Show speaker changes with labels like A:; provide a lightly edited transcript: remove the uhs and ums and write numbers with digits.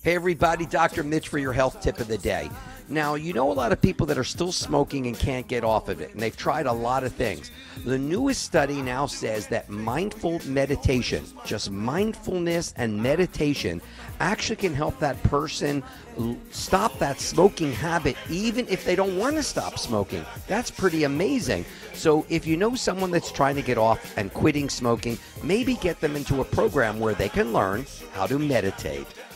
A: Hey everybody, Dr. Mitch for your health tip of the day. Now, you know a lot of people that are still smoking and can't get off of it, and they've tried a lot of things. The newest study now says that mindful meditation, just mindfulness and meditation, actually can help that person stop that smoking habit even if they don't want to stop smoking. That's pretty amazing. So if you know someone that's trying to get off and quitting smoking, maybe get them into a program where they can learn how to meditate.